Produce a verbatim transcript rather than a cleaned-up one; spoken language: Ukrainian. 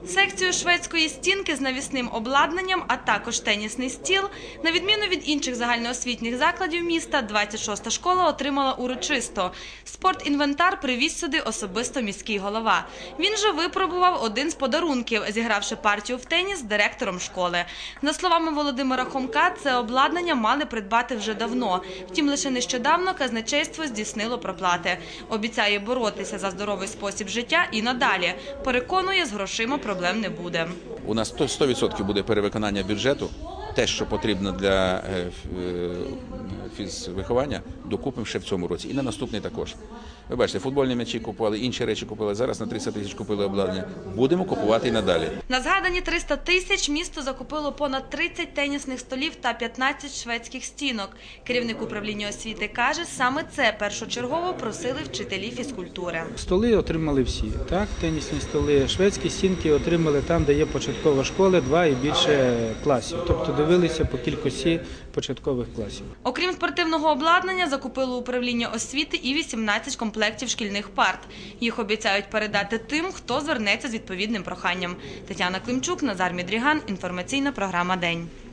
Секцію шведської стінки з навісним обладнанням, а також тенісний стіл, на відміну від інших загальноосвітніх закладів міста, двадцять шоста школа отримала урочисто. Спортінвентар привіз сюди особисто міський голова. Він же випробував один з подарунків, зігравши партію в теніс з директором школи. За словами Володимира Хомка, це обладнання мали придбати вже давно. Втім, лише нещодавно казначейство здійснило проплати. Обіцяє боротися за здоровий спосіб життя і надалі. Переконує, з грошима проблем не буде. У нас сто відсотків буде перевиконання бюджету. Те, що потрібно для фізвиховання, докупимо ще в цьому році. І на наступний також. Ви бачите, футбольні м'ячі купували, інші речі купили. Зараз на триста тисяч купили обладнання. Будемо купувати і надалі. На згадані триста тисяч місто закупило понад тридцять тенісних столів та п'ятнадцять шведських стінок. Керівник управління освіти каже, саме це першочергово просили вчителі фізкультури. Столи отримали всі, так? Тенісні столи, шведські стінки отримали там, де є початкова школа, два і більше класів. Тобто дивилися по кількості початкових класів. Окрім спортивного обладнання, закупило управління освіти і вісімнадцять комплектів шкільних парт. Їх обіцяють передати тим, хто звернеться з відповідним проханням. Тетяна Климчук, Назар Мідріган. Інформаційна програма «День».